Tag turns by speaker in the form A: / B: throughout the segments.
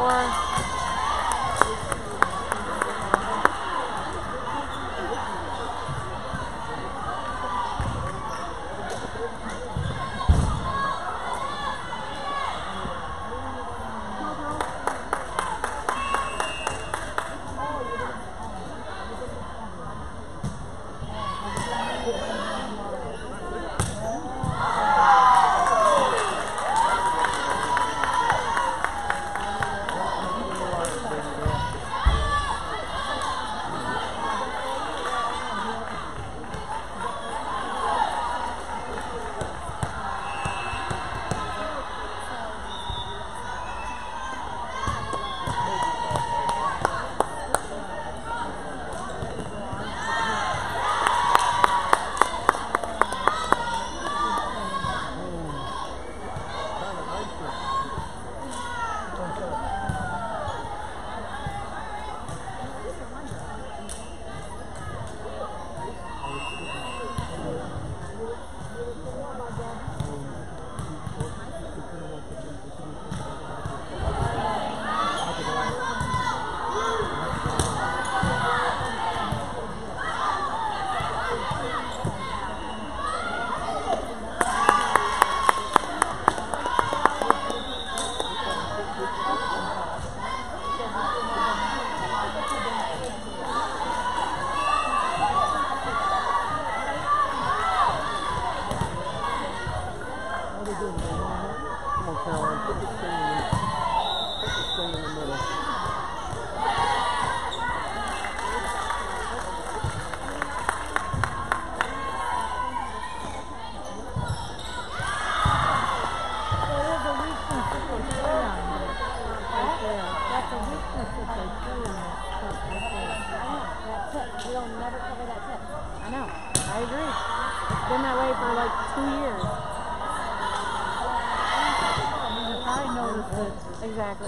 A: Exactly.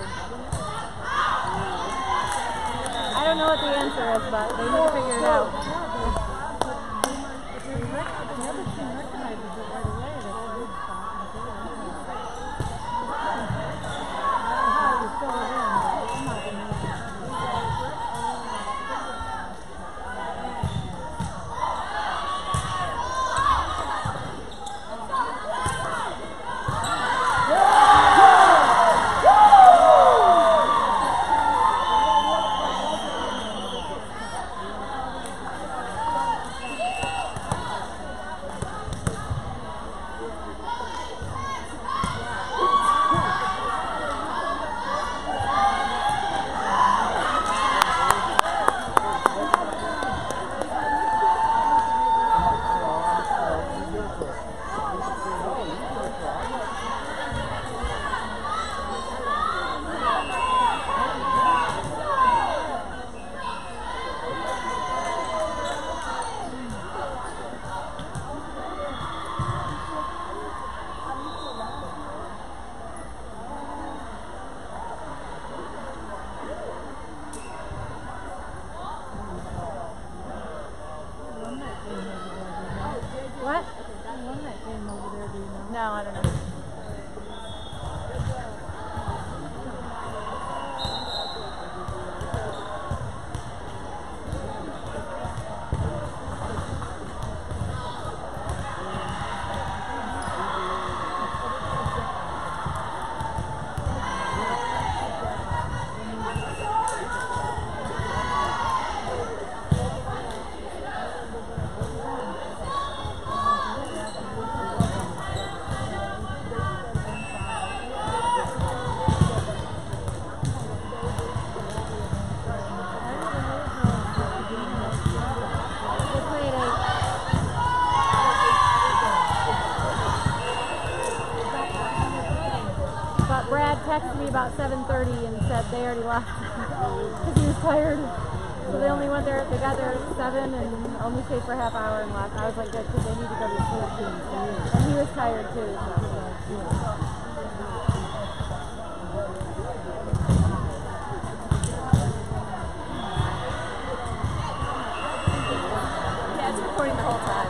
A: I don't know what the answer is, but they need to figure it out. What? Who won that game over there, do you know? No, I don't know. Texted me about 7:30 and said they already left because he was tired. So they only went there. They got there at 7 and only stayed for a half hour and left. I was like, good, because they need to go to sleep. And he was tired too. So. Yeah, it's recording the whole time.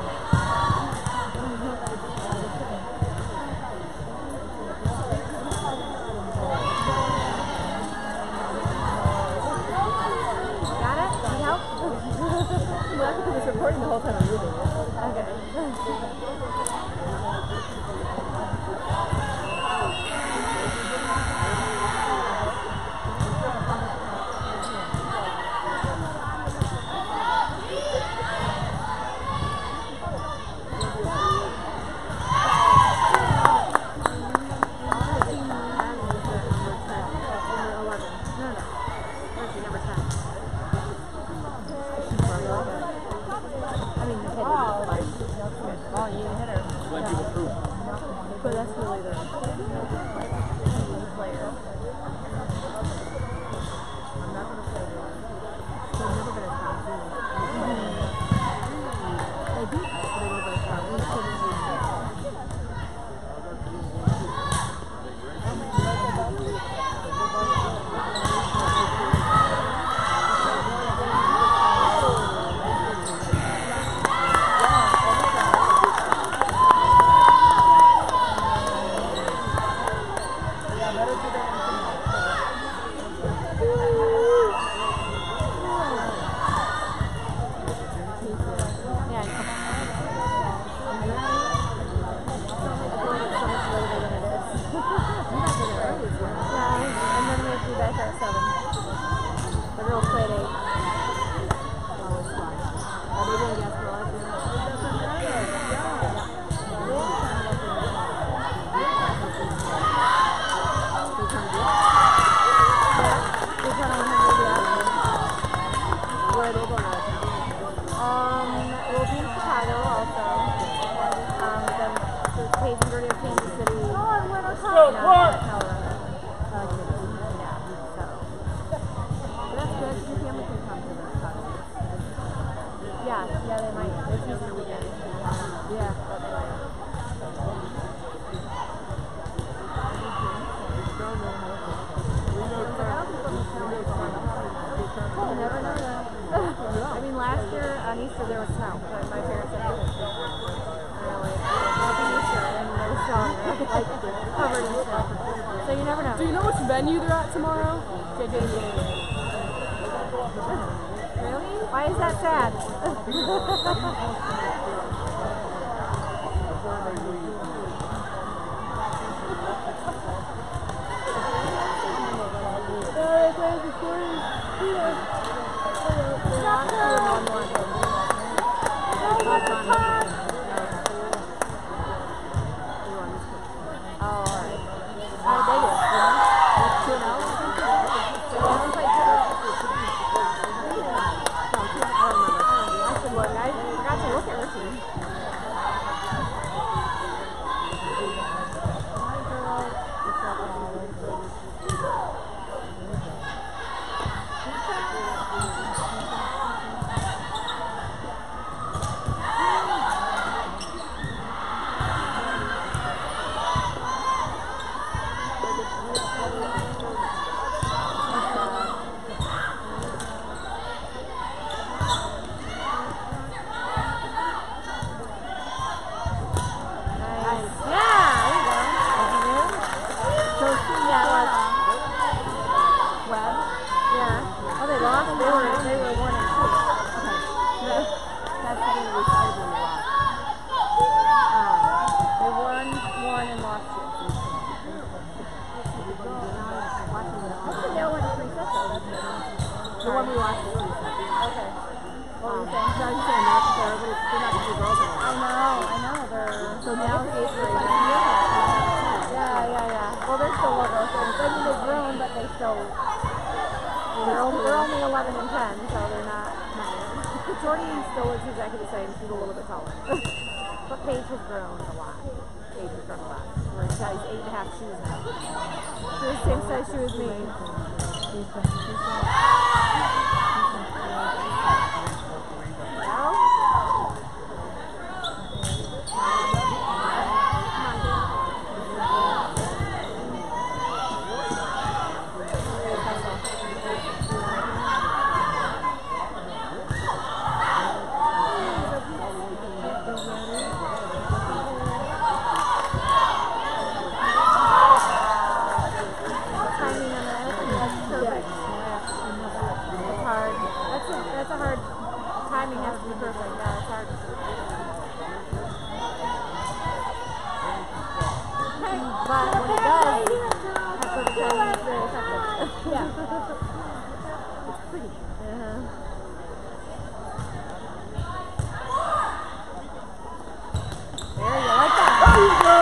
A: after there was snow. But my parents said it was really happy Easter, and there was snow like covered in snow. So you never know.
B: Do you know which venue they're at tomorrow?
A: Really? Why is that sad?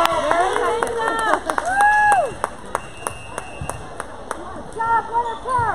A: Let her